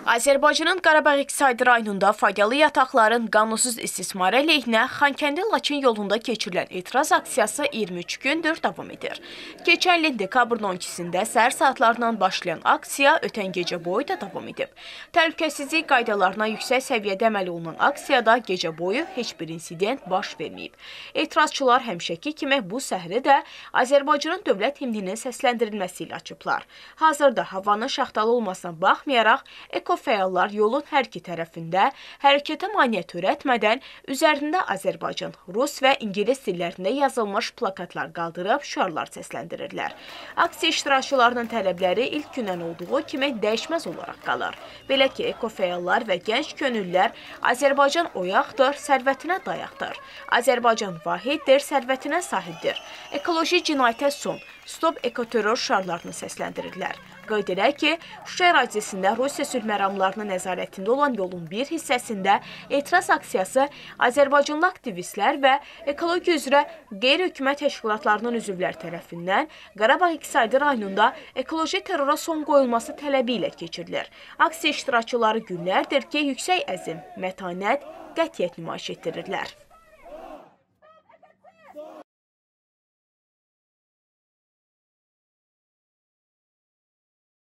Azərbaycanın Qarabağ İqtisadi rayonunda faydalı yataqların qanunsuz istismarı əleyhinə Xankəndi-Laçın yolunda keçirilən etiraz aksiyası 23 gündür davam edir. Keçən ilin dekabrın 12-sində səhər saatlarından başlayan aksiya ötən gecə boyu da davam edib. Təhlükəsizlik qaydalarına yüksək səviyyədə əməl olunan aksiyada gecə boyu heç bir insident baş verməyib. Etirazçılar həmişəki kimi bu səhri də Azərbaycanın dövlət himninin səsləndirilməsi ilə açıblar. Hazırda havanın şaxtalı olmasına baxmayaraq, ekofəallar yolun hər iki tərəfində hərəkətə maneə törətmədən üzərində Azərbaycan, Rus və İngilis dillərində yazılmış plakatlar qaldırıb şüarlar səsləndirirlər. Aksiya iştirakçılarının tələbləri ilk gündən olduğu kimi dəyişməz olaraq qalır. Belə ki, ekofəallar və gənc könüllülər Azərbaycan oyaqdır, sərvətinə dayaqdır. Azərbaycan vahiddir, sərvətinə sahibdir. Ekoloji cinayətə son, stop ekoterror şüarlarını səsləndirirlər. Qeyd edək ki, Şuşa ərazisində Rusiya sülh məramlarının nəzarətində olan yolun bir hissəsində etiraz aksiyası Azərbaycanlı aktivistlər və ekologiya üzrə qeyri-hökumət təşkilatlarının üzvləri tərəfindən Qarabağ İqtisadi rayonunda ekoloji terrora son qoyulması tələbi ilə keçirilir. Aksiya iştirakçıları günlərdir ki, yüksək əzm, mətanət, qətiyyət nümayiş etdirirlər.